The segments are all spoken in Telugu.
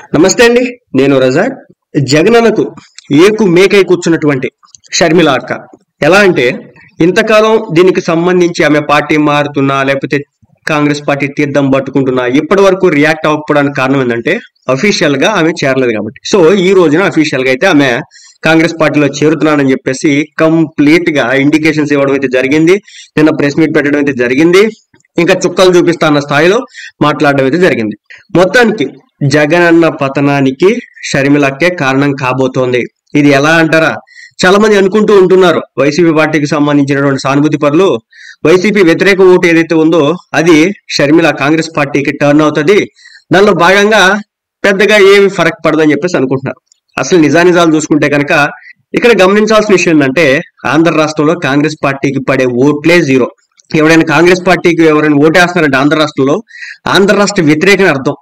నమస్తే అండి. నేను రజాక్. జగనన్నకు ఏకు మేకై కూర్చున్నటువంటి షర్మిల అక్క ఎలా అంటే, ఇంతకాలం దీనికి సంబంధించి ఆమె పార్టీ మారుతున్నా లేకపోతే కాంగ్రెస్ పార్టీ తీర్థం పట్టుకుంటున్నా ఇప్పటి వరకు రియాక్ట్ అవ్వకపోవడానికి కారణం ఏంటంటే అఫీషియల్ గా ఆమె చేరలేదు కాబట్టి. సో ఈ రోజున అఫీషియల్ గా అయితే ఆమె కాంగ్రెస్ పార్టీలో చేరుతున్నానని చెప్పేసి కంప్లీట్ గా ఇండికేషన్స్ ఇవ్వడం అయితే జరిగింది. నిన్న ప్రెస్ మీట్ పెట్టడం అయితే జరిగింది. ఇంకా చుక్కలు చూపిస్తా అన్న స్థాయిలో మాట్లాడడం అయితే జరిగింది. మొత్తానికి జగనన్న పతనానికి షర్మిలక్కే కారణం కాబోతోంది. ఇది ఎలా అంటారా, చాలా మంది అనుకుంటూ ఉంటున్నారు. వైసీపీ పార్టీకి సంబంధించినటువంటి సానుభూతి పరులు వైసీపీ వ్యతిరేక ఓటు ఏదైతే ఉందో అది షర్మిల కాంగ్రెస్ పార్టీకి టర్న్ అవుతుంది, దానిలో భాగంగా పెద్దగా ఏమి ఫరక్ పడదని చెప్పేసి అనుకుంటున్నారు. అసలు నిజానిజాలు చూసుకుంటే కనుక ఇక్కడ గమనించాల్సిన విషయం ఏంటంటే, ఆంధ్ర రాష్ట్రంలో కాంగ్రెస్ పార్టీకి పడే ఓట్లే జీరో. ఎవరైనా కాంగ్రెస్ పార్టీకి ఎవరైనా ఓటేస్తున్నారంటే ఆంధ్ర రాష్ట్ర వ్యతిరేకని అర్థం.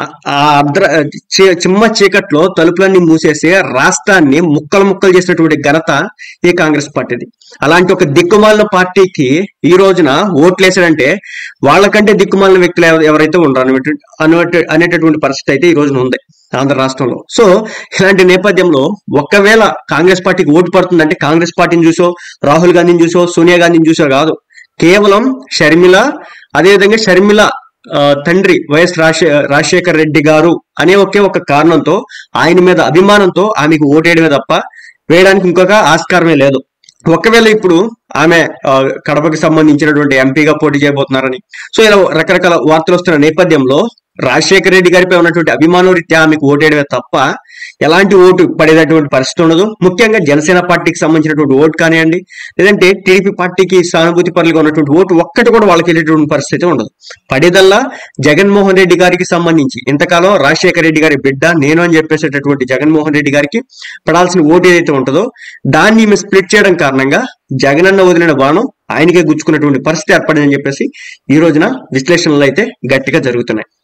చిమ్మ చీకట్లో తలుపులన్నీ మూసేసి రాష్ట్రాన్ని ముక్కలు ముక్కలు చేసినటువంటి ఘనత ఈ కాంగ్రెస్ పార్టీది. అలాంటి ఒక దిక్కుమాలిన పార్టీకి ఈ రోజున ఓట్లేసాడంటే వాళ్ళకంటే దిక్కుమాలిన వ్యక్తులు ఎవరైతే ఉండరు అనేటటువంటి పరిస్థితి అయితే ఈ రోజున ఉంది ఆంధ్ర రాష్ట్రంలో. సో ఇలాంటి నేపథ్యంలో ఒకవేళ కాంగ్రెస్ పార్టీకి ఓటు పడుతుందంటే కాంగ్రెస్ పార్టీని చూసో, రాహుల్ గాంధీని చూసో, సోనియా గాంధీని చూసో కాదు, కేవలం షర్మిల, అదేవిధంగా షర్మిల తండ్రి వైఎస్ రాజశేఖర్ రెడ్డి గారు అనే ఒకే ఒక కారణంతో, ఆయన మీద అభిమానంతో ఆమెకు ఓటేయడమే తప్ప వేయడానికి ఇంకొక ఆస్కారమే లేదు. ఒకవేళ ఇప్పుడు ఆమె కడపకి సంబంధించినటువంటి ఎంపీగా పోటీ చేయబోతున్నారని సో ఇలా రకరకాల వార్తలు వస్తున్న నేపథ్యంలో రాజశేఖర రెడ్డి గారిపై ఉన్నటువంటి అభిమానం రీత్యా ఆమెకు ఓటేయడమే తప్ప ఎలాంటి ఓటు పడేటటువంటి పరిస్థితి ఉండదు. ముఖ్యంగా జనసేన పార్టీకి సంబంధించినటువంటి ఓటు కానివ్వండి, లేదంటే టీడీపీ పార్టీకి సానుభూతి పరులుగా ఉన్నటువంటి ఓటు ఒక్కటి కూడా వాళ్ళకి వెళ్ళేటువంటి పరిస్థితి ఉండదు. పడేదల్లా జగన్మోహన్ రెడ్డి గారికి సంబంధించి ఇంతకాలం రాజశేఖర రెడ్డి గారి బిడ్డ నేను అని చెప్పేసేటటువంటి జగన్మోహన్ రెడ్డి గారికి పడాల్సిన ఓటు ఏదైతే ఉంటుందో దాన్ని ఈమె స్ప్లిట్ చేయడం కారణంగా జగనన్న వదిలిన బాణం ఆయనకే గుచ్చుకున్నటువంటి పరిస్థితి ఏర్పడిందని చెప్పేసి ఈ రోజున విశ్లేషణలు అయితే గట్టిగా జరుగుతున్నాయి.